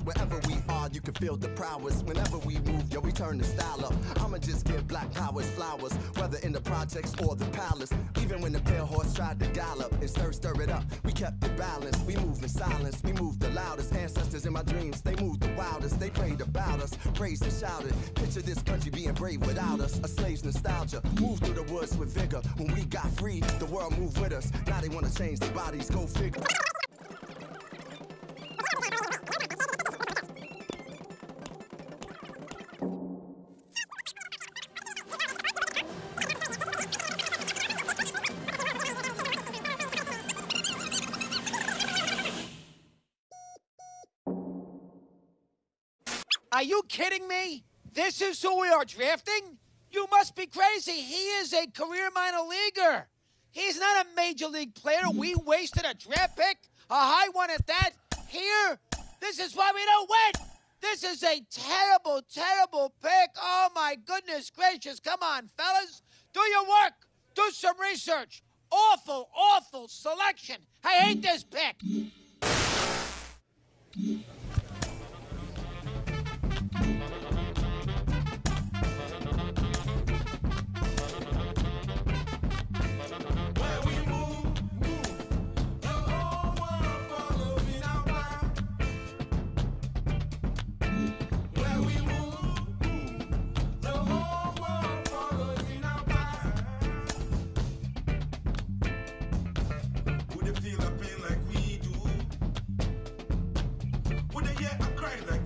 Wherever we are, you can feel the prowess. Whenever we move, yo, we turn the style up. I'ma just give black powers flowers, whether in the projects or the palace. Even when the pale horse tried to gallop and stir it up, we kept it balanced. We move in silence, we move the loudest. Ancestors in my dreams, they moved the wildest. They prayed about us, praised and shouted. Picture this country being brave without us. A slave's nostalgia, moved through the woods with vigor. When we got free, the world moved with us. Now they wanna change their bodies, go figure. Are you kidding me? This is who we are drafting? You must be crazy. He is a career minor leaguer. He's not a major league player. We wasted a draft pick, a high one at that. Here, this is why we don't win. This is a terrible, terrible pick. Oh, my goodness gracious. Come on, fellas. Do your work. Do some research. Awful, awful selection. I hate this pick. Would they feel the pain like we do? Would they hear a cry like